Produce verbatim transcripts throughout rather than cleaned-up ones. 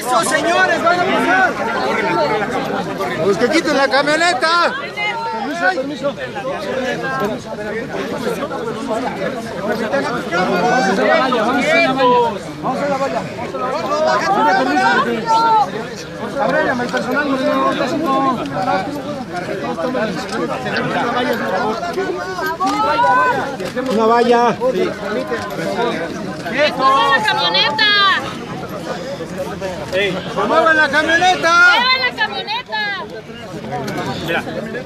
¡Eso, señores! ¡Van a pasar! ¡Pues que quiten la camioneta! Permiso, permiso. Vamos a la valla. Abréllame el personal. Una valla. ¡Muevan la camioneta! ¡Muevan la camioneta! ¡Muevan la camioneta! Mira.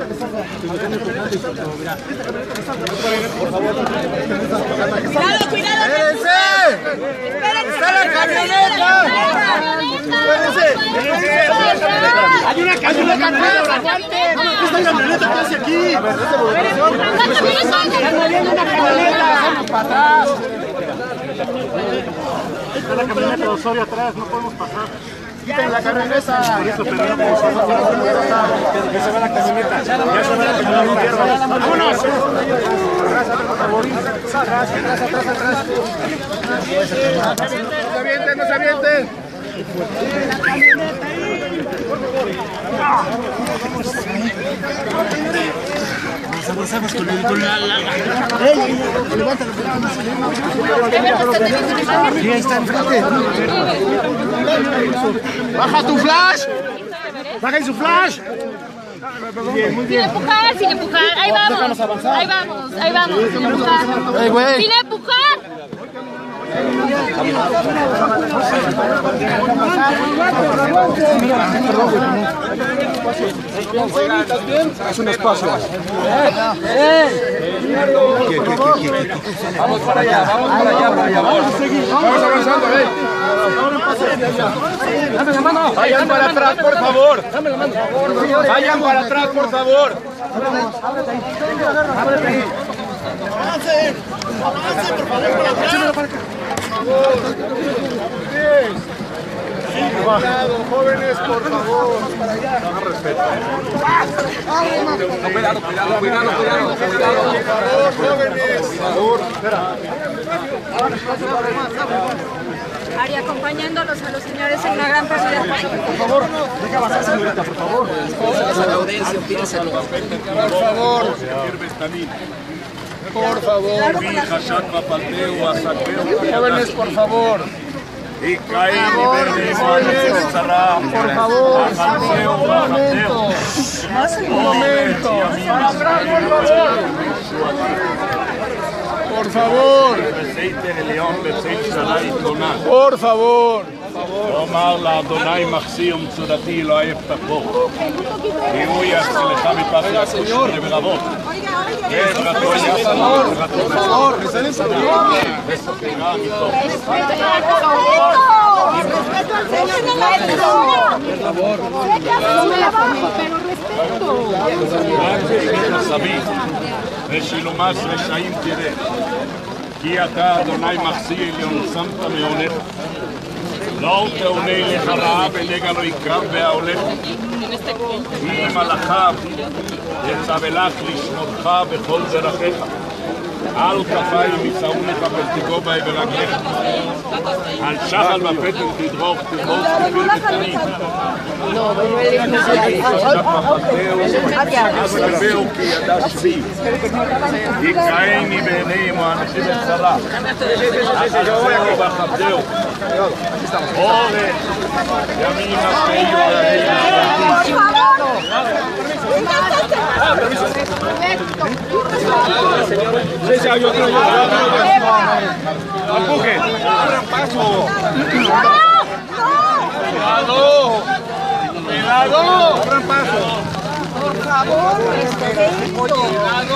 ¡Cuidado, cuidado! ¡Espérense! ¡Está la camioneta! ¡Espérense! ¡Hay una camioneta atrás! ¡Aguanten! ¿Esta camioneta qué hace aquí? ¡Están moviendo una camioneta! ¡Para atrás! Está la camioneta de Osorio atrás, no podemos pasar. ¡Quiten la camioneta! Por eso perdemos. Ya se va la camioneta. Ya se va la camioneta. ¡Vámonos! Atrás, por favor. Atrás, atrás, atrás, atrás. No se avienten, no se avienten. La camioneta ahí. Avanzamos con el con la la. ¡Ey! Levántalo. Sí, ahí está enfrente. ¡Baja tu flash! ¡Baja su flash! Muy bien, muy Sin empujar, sin empujar. Ahí vamos. Ahí vamos, ahí vamos. Sin empujar. Sin empujar. Haz un espacio. Vamos para allá, vamos para allá, para allá. Vamos a seguir. Vamos avanzando, eh. Dame la mano. Vayan para atrás, por favor. Dame la mano. Vayan para atrás, por favor. Ábrete ahí. Ábrete ahí. Avance. Avance, por favor, para atrás. Cuidado, jóvenes, por favor. Hagan respeto. Cuidado, cuidado, cuidado, cuidado. Por favor, jóvenes. Por favor. Espera. Ari, acompañándolos a los señores en una gran partida. Por favor, deja pasar, señorita, por favor. Por favor. Por favor. Jóvenes, por favor. Y caen y perdimos Por favor. Un momento. Para atrás, por favor. Por favor. Por favor. אמר לאדוני מחסיר מצודתי לא אהב תפוך כי הוא יעשה לך מפחד השם לבבות ורתו יעשה ורתו וספרה מתוך סבי ושילומס רשעים תראה כי אתה אדוני מחסיר עליון שמת מעונך לא תעונה לך רעה ונגע לא יקרב וההולך כי מלאכיו יצווך לשמותך בכל דרכיך על כפיים יצאונך ותיגעו בהם ברגליך על שחל ופתן תדרוך תרבוץ כפיר ותנים אז כבהו כי ידע שבי יקראני בעיניהם האנשים בצרה אז ארצהו וכבדהו אורך ימין אפיו Empuje. Abran paso. Cuidado. Cuidado. Abran paso. Por favor, Cuidado.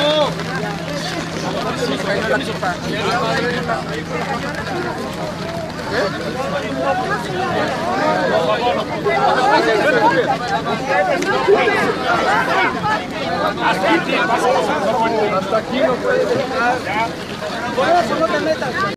hasta aquí no puede llegar. Por eso no te metas.